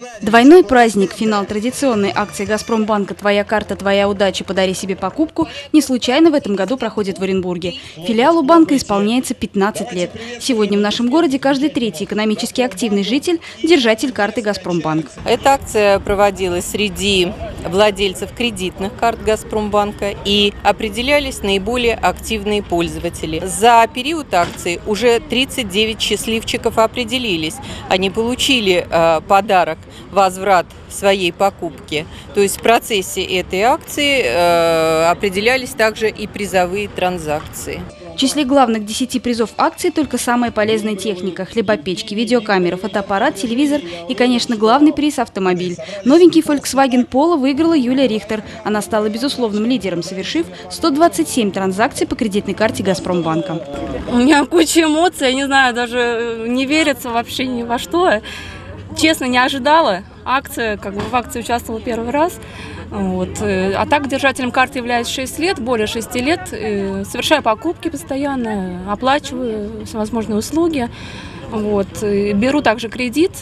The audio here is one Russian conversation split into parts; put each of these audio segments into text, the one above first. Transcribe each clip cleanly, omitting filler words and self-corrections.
Двойной праздник, финал традиционной акции «Газпромбанка. Твоя карта, твоя удача. Подари себе покупку» не случайно в этом году проходит в Оренбурге. Филиалу банка исполняется 15 лет. Сегодня в нашем городе каждый третий экономически активный житель – держатель карты «Газпромбанк». Эта акция проводилась среди владельцев кредитных карт «Газпромбанка» и определялись наиболее активные пользователи. За период акции уже 39 счастливчиков определились. Они получили подарок возврат своей покупки. То есть в процессе этой акции определялись также и призовые транзакции. В числе главных 10 призов акции только самая полезная техника – хлебопечки, видеокамера, фотоаппарат, телевизор и, конечно, главный приз – автомобиль. Новенький Volkswagen Polo выиграла Юлия Рихтер. Она стала безусловным лидером, совершив 127 транзакций по кредитной карте «Газпромбанка». У меня куча эмоций, я не знаю, даже не верится вообще ни во что. Честно, не ожидала. В акции участвовала первый раз. А так держателем карты являюсь 6 лет, более 6 лет. Совершаю покупки постоянно, оплачиваю всевозможные услуги. Беру также кредит.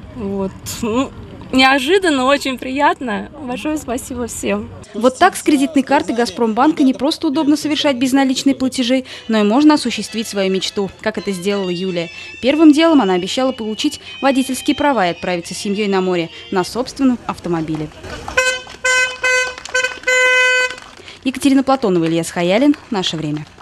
Неожиданно, очень приятно. Большое спасибо всем. Вот так с кредитной карты «Газпромбанка» не просто удобно совершать безналичные платежи, но и можно осуществить свою мечту, как это сделала Юлия. Первым делом она обещала получить водительские права и отправиться с семьей на море на собственном автомобиле. Екатерина Платонова, Илья Схаялин. Наше время.